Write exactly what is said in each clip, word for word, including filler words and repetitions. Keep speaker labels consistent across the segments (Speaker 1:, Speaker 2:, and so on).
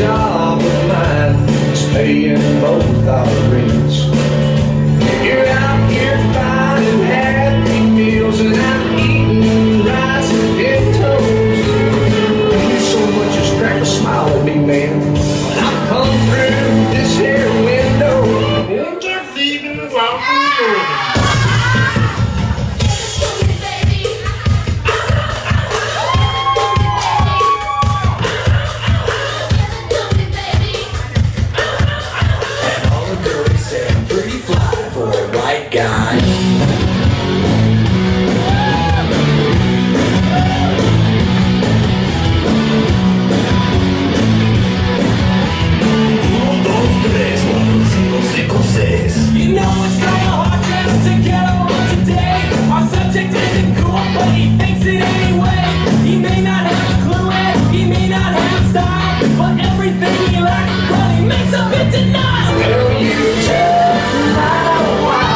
Speaker 1: job of mine is paying both our rents. You're out here finding happy meals, and I'm eating rice and pintos. You so much as crack a smile at me, man, when I come through this here window. Won't you feed me while we're guy.
Speaker 2: uno, dos, tres, cuatro, cinco, cinco, seis. You know it's kinda hard just to get along today. Our subject isn't cool, but he thinks it anyway. He may not have a clue and he may not have style, but everything he lacks, well, he makes up in denial.
Speaker 1: Will you tell my wife?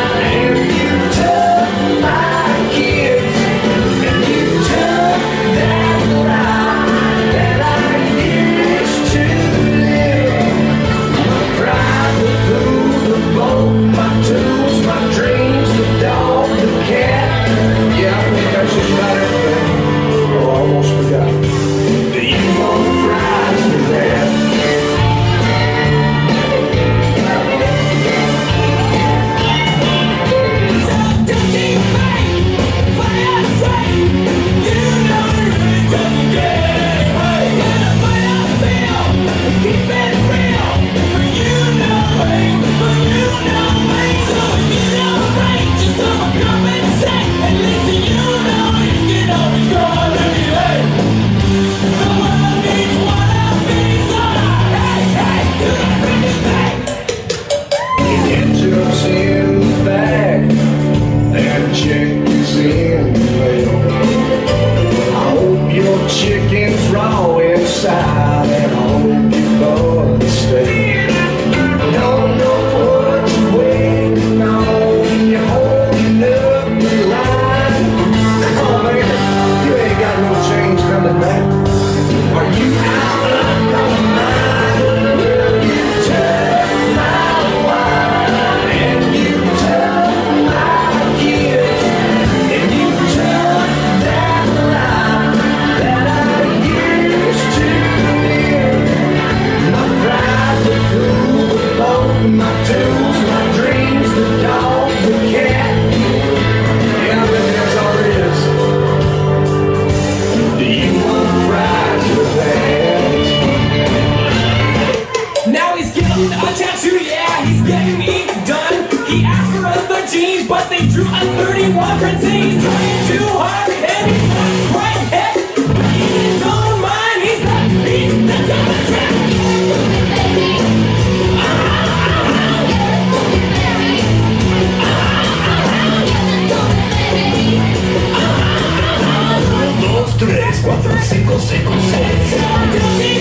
Speaker 1: Chicken's raw inside, and I hope you both stay. Don't know what you're waiting on, you're holding up the line. Come on, man, you ain't got no change coming back. Are you out of your mind? Will you tell my wife, and you tell my kids, and you tell that lie that I my tools, my dreams, the dog, the cat. Yeah, I bet that's all it is. Do you want fries with that?
Speaker 2: Now he's getting a tattoo, yeah, he's getting ink done. He asked for a thirteen, but they drew a thirty-one. Pretending he's trying too hard, and he's not quite hit. In his own mind, he's the beast, the double trap. Tres, cuatro, cinco, cinco, seis.